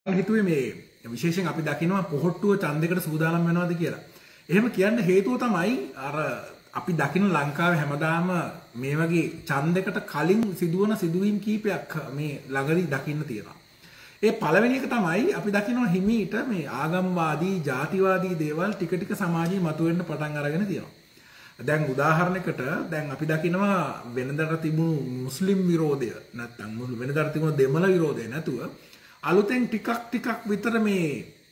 හිතුවේ මේ විශේෂයෙන් අපි දකිනවා පොහොට්ටුව ඡන්දයකට සූදානම් වෙනවාද කියලා. එහෙම කියන්න හේතුව තමයි අර අපි දකින ලංකාවේ හැමදාම මේ වගේ ඡන්දයකට කලින් සිදුවන සිදුවීම් කීපයක් මේ ළඟදී දකින්න තියෙනවා. ඒ පළවෙනි එක තමයි අපි දකිනවා හිමීට මේ ආගම්වාදී, ජාතිවාදී දේවල් ටික ටික සමාජයේ මතුවෙන්න පටන් අරගෙන තියෙනවා. දැන් උදාහරණයකට දැන් අපි දකිනවා වෙනදට තිබුණු මුස්ලිම් විරෝධය නැත්නම් වෙනදට තිබුණු දෙමළ විරෝධය නැතුව අලුතෙන් ටිකක් විතර මේ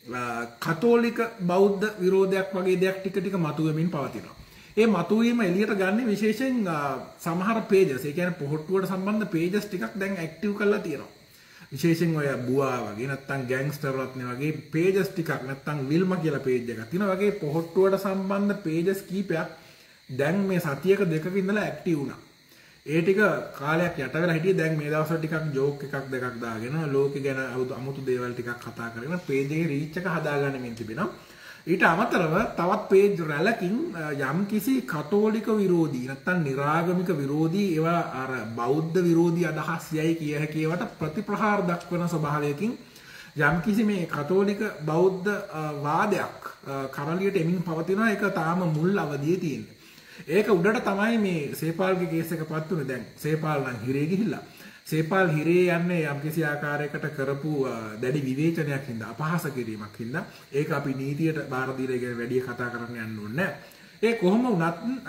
කතෝලික බෞද්ධ විරෝධයක් වගේ දෙයක් ටික ටික මතුවෙමින් පවතිනවා. ඒ මතුවීම එළියට ගන්න විශේෂයෙන් සමහර pages, ඒ කියන්නේ පොහොට්ටුවට සම්බන්ධ pages ටිකක් දැන් ඇක්ටිව් කරලා තියෙනවා. විශේෂයෙන් ඔය බුවා වගේ නැත්නම් ගෑන්ග්ස්ටර් රත්නේ වගේ pages ටිකක් නැත්නම් විල්ම කියලා page එකක් තියෙනවා. වගේ පොහොට්ටුවට සම්බන්ධ pages කීපයක් දැන් මේ සතියක දෙකක ඉඳලා ඇක්ටිව් වුණා. ඒ ටික කාලයක් යට වෙලා හිටියේ. දැන් මේ දවස්වල ටිකක් ජෝක් එකක් දෙකක් දාගෙන ලෝකෙ ගැන අමුතු දේවල් ටිකක් කතා කරගෙන පේජ් එකේ රීච් එක හදාගන්න තිබෙනවා. ඊට අමතරව තවත් පේජ් රැලකින් යම් කිසි කතෝලික විරෝධී නැත්නම් නිරාගමික විරෝධී ඒවා අර බෞද්ධ විරෝධී අදහස් යයි කිය හැකියවට ප්‍රතිප්‍රහාර දක්වන ස්වභාවයකින් යම් කිසි මේ කතෝලික බෞද්ධ වාදයක් කරලියට එමින් පවතිනවා. ඒක තාම මුල් අවදියේ තියෙනවා. ඒක උඩට තමයි මේ සේපාල්ගේ කේස් එක පත් වුනේ. දැන් සේපාල් නම් හිරේ ගිහිල්ලා. සේපාල් හිරේ යන්නේ යම්කිසි ආකාරයකට කරපු දැඩි විවේචනයක් හින්දා, අපහාස කිරීමක් හින්දා. ඒක අපි නීතියට බාර දීලා ඉගෙන වැඩි කතා කරන්න යන්න ඕනේ නැහැ. ඒ කොහොම වුණත්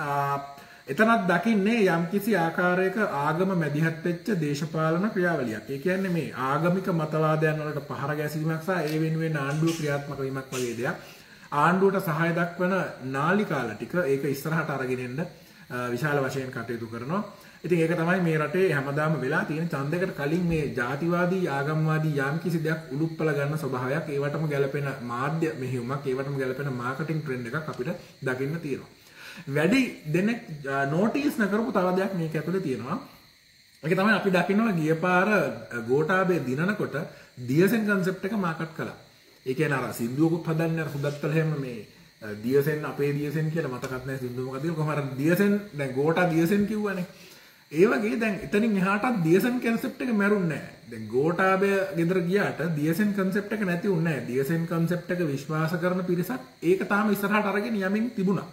එතනක් දකින්නේ යම්කිසි ආකාරයක ආගම මැදිහත් වෙච්ච දේශපාලන ක්‍රියාවලියක්. ඒ කියන්නේ මේ ආගමික මතවාදයන් වලට පහර ගැසීමක් සහ ඒ වෙනුවෙන් ආණ්ඩුව ක්‍රියාත්මක වීමක් වගේ දෙයක්. ආණ්ඩුවට සහාය දක්වන නාලිකාල ටික ඒක ඉස්සරහට අරගෙන එන්න විශාල වශයෙන් කටයුතු කරනවා. ඉතින් ඒක තමයි මේ රටේ හැමදාම වෙලා තියෙන. ඡන්දයකට කලින් මේ ජාතිවාදී, ආගම්වාදී යම් කිසි දෙයක් උලුප්පල ගන්න ස්වභාවයක්, ඒවටම ගැලපෙන මාධ්‍ය මෙහෙයුමක්, ඒවටම ගැලපෙන මාකටිං ට්‍රෙන්ඩ් එකක් අපිට දකින්න තියෙනවා. වැඩි දෙනෙක් නෝටිස් නොකරපු තව දෙයක් මේක ඇතුලේ තියෙනවා. ඒක තමයි අපි දකින්නවා ගිය පාර ගෝඨාභය දිනනකොට දියසෙන් concept එක මාකට් කළා. ඒ කියන්නේ අර සින්දුවකුත් හදන්නේ අර සුදත්තල හැම මේ දියසෙන් අපේ දියසෙන් කියලා මතකත් නැහැ සින්දුව මොකද කියලා. කොහොම අර දියසෙන් දැන් ගෝඨා දියසෙන් කිව්වනේ. ඒ වගේ දැන් එතනින් එහාටත් දියසෙන් concept එක මැරුන්නේ නැහැ. දැන් ගෝඨාභය ගෙදර ගියාට දියසෙන් concept එක නැති වුණේ නැහැ. දියසෙන් concept එක විශ්වාස කරන පිරිසක් ඒක තාම ඉස්සරහට අරගෙන යමින් තිබුණා.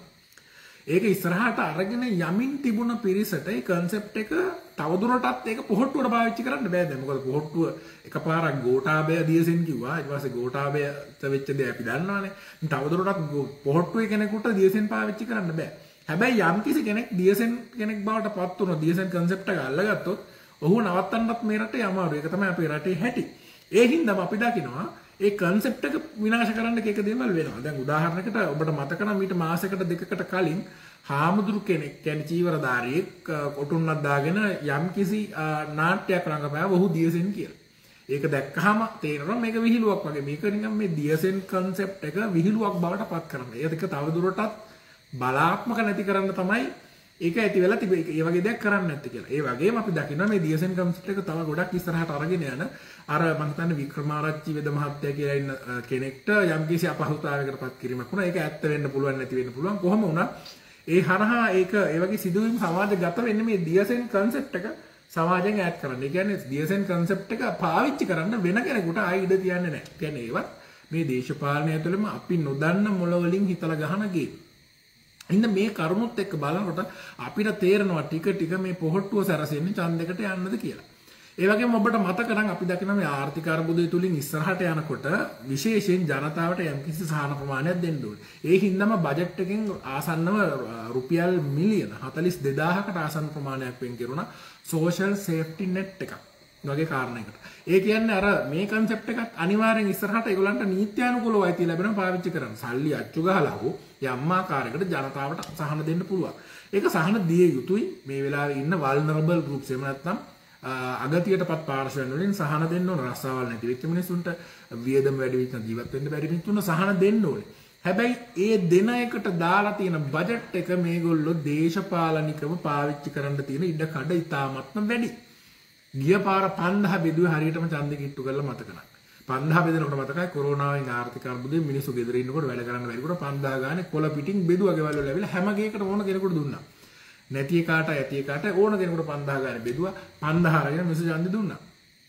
ඒක ඉස්සරහට අරගෙන යමින් තිබුණ පිරිසට ඒ concept එක තවදුරටත් ඒක පොහොට්ටුවට පාවිච්චි කරන්න බෑ. දැන් මොකද පොහොට්ටුව එකපාරක් ගෝඨාභය දියසෙන් කිව්වා. ඊට පස්සේ ගෝඨාභයට වෙච්ච දේ අපි දන්නවනේ. තවදුරටත් පොහොට්ටුවේ කෙනෙකුට දියසෙන් පාවිච්චි කරන්න බෑ. හැබැයි යම් කිසි කෙනෙක් දියසෙන් කෙනෙක් බවට පත් වුණොත්, දියසෙන් concept එක අල්ලගත්තොත් ඔහු නවත්තන්නත් මේ රටේ අමාරුයි. ඒක තමයි අපේ රටේ හැටි. ඒ හින්දාම අපි දකිනවා ඒ concept එක විනාශ කරන්න එක දේවල් වෙනවා. දැන් උදාහරණයකට ඔබට මතක නම් ඊට මාසයකට දෙකකට කලින් හාමුදුරු කෙනෙක් කියන්නේ චීවරධාරියෙක් කොටුන්නක් දාගෙන යම්කිසි නාට්‍යයක් රංගපෑවා ඔහු දියසෙන් කියලා. ඒක දැක්කහම තේරෙනවා මේක විහිළුවක් වගේ. මේක නිකන් මේ දියසෙන් concept එක විහිළුවක් බවට පත් කරනවා. ඒක තවදුරටත් බලාත්මක නැති කරන්න තමයි ඒක ඇති වෙලා තිබේ. ඒ වගේ දෙයක් කරන්න නැත්තේ කියලා. ඒ වගේම අපි දකිනවා මේ දියසෙන් concept එක තව ගොඩක් ඉස්සරහට අරගෙන යන අර මම හිතන්නේ වික්‍රමාරච්චි වෙද මහත්තයා කියලා ඉන්න කෙනෙක්ට යම්කිසි අපහසුතාවයකට පත් කිරීමක් වුණා. ඒක ඇත්ත වෙන්න පුළුවන් නැති වෙන්න පුළුවන්. කොහොම වුණත් ඒ හරහා ඒක ඒ වගේ සිදුවීම් සමාජගත වෙන්නේ මේ දියසෙන් concept එක සමාජයෙන් ඈඩ් කරන්න. ඒ කියන්නේ දියසෙන් concept එක පාවිච්චි කරන්න වෙන කෙනෙකුට ආයෙ ඉඩ තියන්නේ නැහැ. කියන්නේ ඒවත් මේ දේශපාලනය ඇතුළෙම අපි නොදන්න මොළ වලින් හිතලා ගහන ගේම්. ඉන්න මේ කරුණුත් එක්ක බලනකොට අපිට තේරෙනවා ටික ටික මේ පොහොට්ටුව සැරසෙන්නේ ඡන්දයකට යන්නද කියලා. ඒ වගේම ඔබට මතක නම් අපි දකිනවා මේ ආර්ථික අර්බුදය තුලින් ඉස්සරහට යනකොට විශේෂයෙන් ජනතාවට යම්කිසි සහන ප්‍රමාණයක් දෙන්න ඕනේ. ඒ හින්දාම බජට් එකෙන් ආසන්නව රුපියල් මිලියන 42000කට ආසන්න ප්‍රමාණයක් වෙන් කෙරුණා සෝෂල් සේෆ්ටි නෙට් එකක් වගේ කාරණයකට. ඒ කියන්නේ අර මේ concept එකත් අනිවාර්යෙන් ඉස්සරහට ඒගොල්ලන්ට නීත්‍යානුකූලව අයිති ලැබෙන පාවිච්චි කරන්න. සල්ලි අච්චු ගහලා හෝ යම් ආකාරයකට ජනතාවට සහන දෙන්න පුළුවන්. ඒක සහන දිය යුතුයි. මේ වෙලාවේ ඉන්න vulnerable groups එහෙම නැත්නම් අගතියටපත් පාර්ශවයන් වලින් සහන දෙන්න ඕන. රස්සාවල් නැති වෙච්ච මිනිස්සුන්ට, වියදම් වැඩි වෙච්ච ජීවත් වෙන්න බැරි මිනිස්සුන්ට සහන දෙන්න ඕනේ. හැබැයි ඒ දෙන එකට දාලා තියෙන බජට් එක මේගොල්ලෝ දේශපාලනිකව පාවිච්චි කරන්න තියෙන ඉඩ කඩ ඉතාමත්ම වැඩි. ගිය පාර 5000 බෙදුවේ හරියටම ඡන්දෙ කිට්ටු කරලා මතක නැහැ. 5000 බෙදනකොට මතකයි කොරෝනාවෙන් ආර්ථික අර්බුදයෙන් මිනිස්සු ගෙදර ඉන්නකොට වැඩ කරන්න බැරිකොට 5000 ගානේ කොළ පිටින් බෙදුවා ගෙවල් වල ඇවිල්ලා හැම ගේකට ඕන කෙනෙකුට දුන්නා. නැති එකාට ඇති එකාට ඕන කෙනෙකුට 5000 ගානේ බෙදුවා. 5000 අරගෙන මිනිස්සු ඡන්දෙ දුන්නා.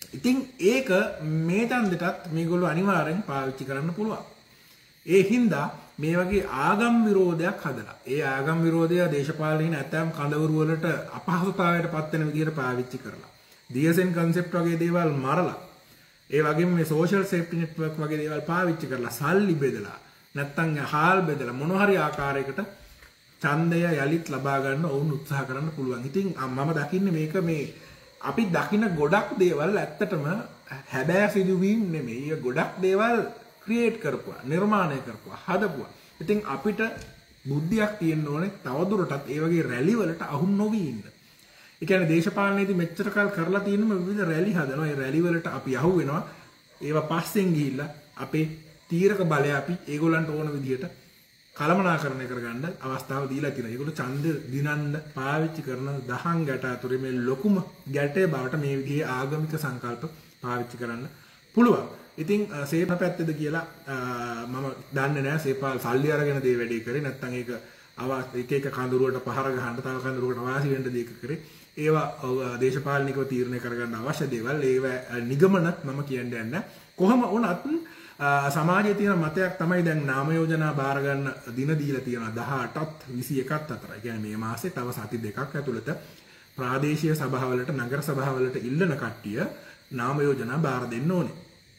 ඉතින් ඒක මේ ඡන්දෙටත් මේගොල්ලෝ අනිවාර්යෙන් පාවිච්චි කරන්න පුළුවන්. ඒ හින්දා මේ වගේ ආගම් විරෝධයක් හදලා ඒ ආගම් විරෝධය දේශපාලනයේ නැත්නම් කඳවුරු වලට අපහසුතාවයට පත් වෙන විදිහට පාවිච්චි කරලා DSN concept වගේ දේවල් මරලා ඒ වගේම මේ social safety network වගේ දේවල් පාවිච්චි කරලා සල්ලි බෙදලා නැත්නම් හාල් බෙදලා මොන හරි ආකාරයකට ඡන්දය යලිත් ලබා ගන්න ඕන උත්සාහ කරන්න පුළුවන්. ඉතින් මම දකින්නේ මේක මේ අපි දකින ගොඩක් දේවල් ඇත්තටම හැබෑ සිදුවීම් නෙමෙයි. ගොඩක් දේවල් ක්‍රියේට් කරපුවා, නිර්මාණය කරපුවා, හදපුවා. ඉතින් අපිට බුද්ධියක් තියෙන්න ඕනේ තවදුරටත් ඒ වගේ රැලි වලට අහු නොවි ඉන්න. ඒ කියන්නේ දේශපාලනයේදී මෙච්චර කල් කරලා තියෙනම විවිධ රැලි හදනවා. ඒ රැලි වලට අපි අහු වෙනවා. ඒවා පස්සෙන් ගිහිල්ලා අපේ තීරක බලය අපි ඒගොල්ලන්ට ඕන විදිහට කළමනාකරණය කරගන්න අවස්ථාව දීලා තියෙනවා. ඒගොල්ලෝ ඡන්ද දිනන්න පාවිච්චි කරන දහං ගැට අතුරේ මේ ලොකුම ගැටේ බවට මේ විදිහේ ආගමික සංකල්ප පාවිච්චි කරන්න පුළුවන්. ඉතින් සේප පැත්තද කියලා මම දන්නේ නැහැ. සේපාල් සල්ලි අරගෙන දේ වැඩේ කරේ නැත්නම් ඒක එක එක කඳුරුවට පහර ගහන්න තව කඳුරුවකට වාසි වෙන්න දෙයක කරේ. ඒවා දේශපාලනිකව තීරණය කරගන්න අවශ්‍ය දේවල්. ඒවා නිගමන මම කියන්නේ නැහැ. කොහොම වුණත් සමාජයේ තියෙන මතයක් තමයි දැන් නාම යෝජනා බාර ගන්න දින දීලා තියෙනවා 18ත් 21ත් අතර. ඒ කියන්නේ මේ මාසේ තව සති දෙකක් ඇතුළත ප්‍රාදේශීය සභාවලට නගර සභාවලට ඉල්ලන කට්ටිය නාම යෝජනා බාර දෙන්න ඕනේ.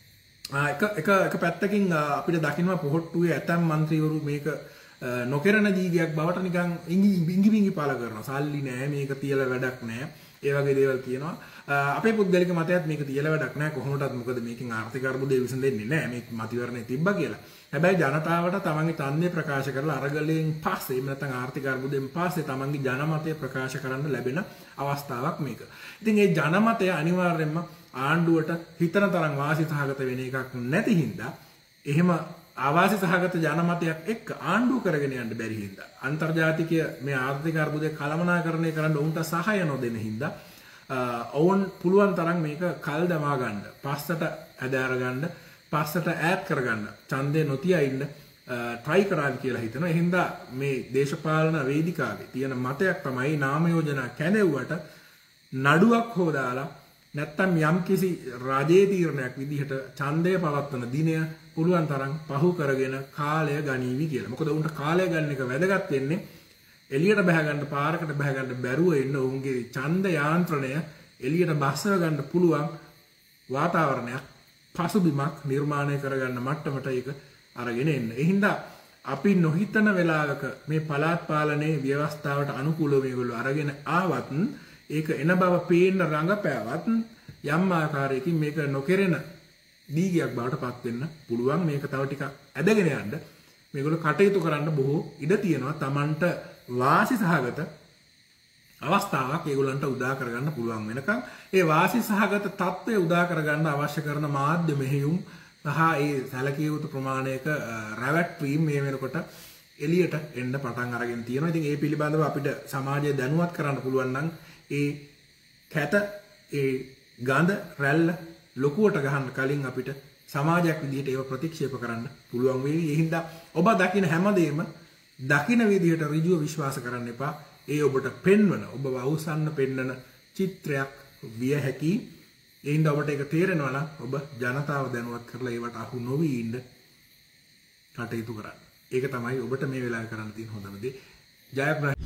එක පැත්තකින් අපිට දකින්නවා පොහොට්ටුවේ ඇතම් മന്ത്രിවරු මේක නොකරන දීගයක් බවට නිකන් ඉඟි බිඟි පාල කරනවා. සල්ලි නැහැ, මේක තියලා වැඩක් නැහැ. ඒ වගේ දේවල් කියනවා. අපේ පුද්ගලික මතයත් මේක තියලා වැඩක් නැහැ කොහොමදත්. මොකද මේකෙන් ආර්ථික අර්බුදය විසඳෙන්නේ නැහැ. මේ මතිවරණේ තිබ්බා කියලා. හැබැයි ජනතාවට තමන්ගේ ඡන්දය ප්‍රකාශ කරලා අරගලයෙන් පස්සේ එහෙම නැත්නම් ආර්ථික අර්බුදයෙන් පස්සේ තමන්ගේ ජනමතය ප්‍රකාශ කරන්න ලැබෙන අවස්ථාවක් මේක. ඉතින් මේ ජනමතය අනිවාර්යයෙන්ම ආණ්ඩුවට හිතන තරම් වාසි සහගත වෙන එකක් නැති හින්දා එහෙම ආවාසි සහගත ජනමතයක් එක්ක ආණ්ඩුව කරගෙන යන්න බැරි හින්දා අන්තර්ජාතිකය මේ ආර්ථික අර්බුදය කළමනාකරණය කරන්න උන්ට සහාය නොදෙන හින්දා ඔවුන් පුළුවන් තරම් මේක කල් දමා ගන්න, පස්සට ඇදාර ගන්න, පස්සට ඈත් කරගන්න, ඡන්දේ නොතියා ඉන්න try කරාවි කියලා හිතනවා. ඒ හින්දා මේ දේශපාලන වේදිකාවේ තියෙන මතයක් තමයි නාම යෝජනා කැඳෙව්වට නඩුවක් හොදාලා නැත්තම් යම්කිසි රාජ්‍ය තීරණයක් විදිහට ඡන්දය පවත්වන දිනය පුළුවන් තරම් පහු කරගෙන කාලය ගනීවි කියලා. මොකද උන්ට කාලය ගන්න එක වැදගත් වෙන්නේ එළියට බහ ගන්න, පාරකට බහ ගන්න බැරුව ඉන්න උන්ගේ ඡන්ද යාන්ත්‍රණය එළියට බස්සව ගන්න පුළුවන් වාතාවරණයක්, පසුබිමක් නිර්මාණය කරගන්න මට්ටමට ඒක අරගෙන එන්න. ඒ හින්දා අපි නොහිතන වෙලාවක මේ පළාත් පාලනයේ ව්‍යවස්ථාවට අනුකූලව මේගොල්ලෝ අරගෙන ආවත් ඒක එන බව පේන්න රඟපෑවත් යම් ආකාරයකින් මේක නොකරන දීගයක් බවට පත් වෙන්න පුළුවන්. මේක තව ටිකක් ඇදගෙන යන්න මේගොල්ලෝ කටයුතු කරන්න බොහෝ ඉඩ තියෙනවා. Tamanට වාසි සහගත අවස්ථාවක් ඒගොල්ලන්ට උදා කරගන්න පුළුවන් වෙනකන් ඒ වාසි සහගත තත්ත්වය උදා කරගන්න අවශ්‍ය කරන මාධ්‍ය මෙහෙයුම් සහ ඒ සැලකිය යුතු ප්‍රමාණයක රැවට්වීම් මේ වෙනකොට එළියට එන්න පටන් අරගෙන තියෙනවා. ඉතින් ඒ පිළිබඳව අපිට සමාජය දැනුවත් කරන්න පුළුවන් නම් ඒ කැත ඒ ගඳ රැල්ල ලොකුවට ගහන්න කලින් අපිට සමාජයක් විදිහට ඒව ප්‍රතික්ෂේප කරන්න පුළුවන් වෙයි. ඒ හින්දා ඔබ දකින හැමදේම දකින විදිහට ඍජුව විශ්වාස කරන්න එපා. ඒ ඔබට පෙන්වන, ඔබ අවසන්න පෙන්වන චිත්‍රයක් විය හැකි. ඒ හින්දා ඔබට ඒක තේරෙනවා නම් ඔබ ජනතාව දැනුවත් කරලා ඒවට අහු නොවි ඉන්න කටයුතු කරන්න. ඒක තමයි ඔබට මේ වෙලාවේ කරන්න තියෙන හොඳම දේ. ජයග්‍රහණය.